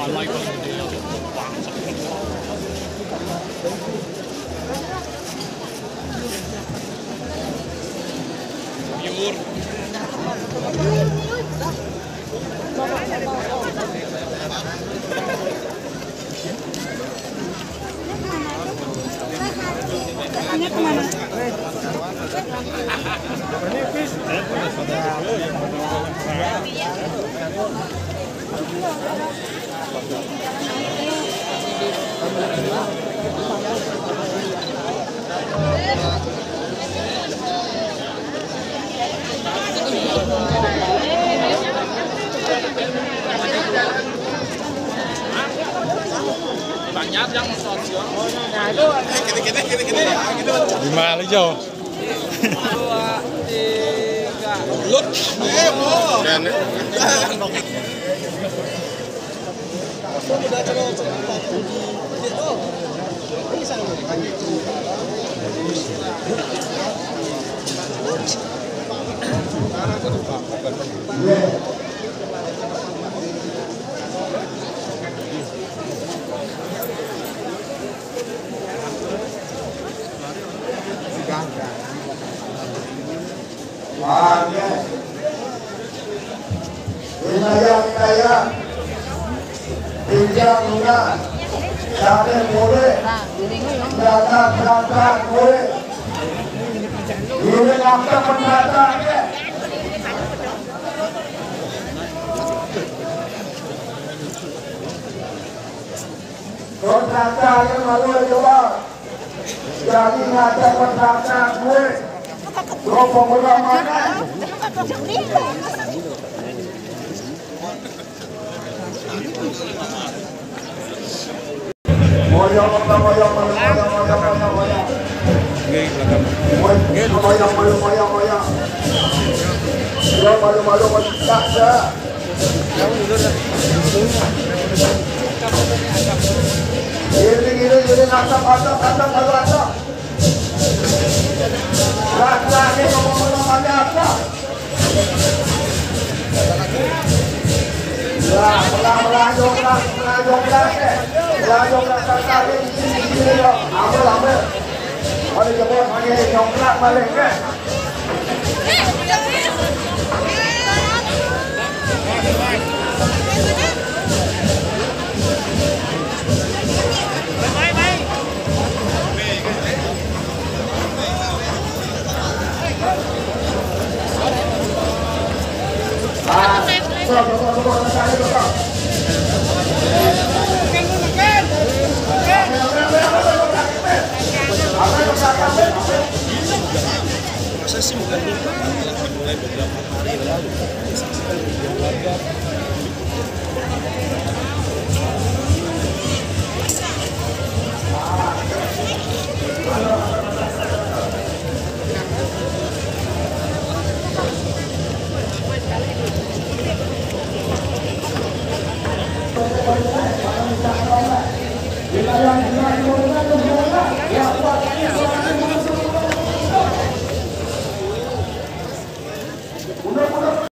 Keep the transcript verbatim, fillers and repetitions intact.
Banyak yang sosial. Gimana jauh? Dua, tiga. Lut. Eh, mau. Wilayah-wilayah pinjam lunas, jangan boleh, jangan berangkat boleh. Ini waktu pendatangnya. Kontraktor yang malu coba, jadi ngada kontraktor gue, gue pengguna mana? Moyong, moyong, moyong, moyong, moyong, moyong. Moyong, moyong, moyong, moyong, moyong. Moyong, moyong, moyong, moyong. Tak, tak. Gini, gini, gini, asap, asap, asap, asap, asap. Rasa ni ngomong-ngomong ada apa? Ya, belah-belah jongkrak, belah jongkrak, belah jongkrak sekali di sini, di sini dong. Ambil, ambil. Ada jemput pakai jongkrak balik kan? Ah, tunggu, tunggu, tunggu, sekali tunggu. Saya sih bukan lupa, malah mulai beberapa hari lalu disaksikan video warga. Wilayah-wilayah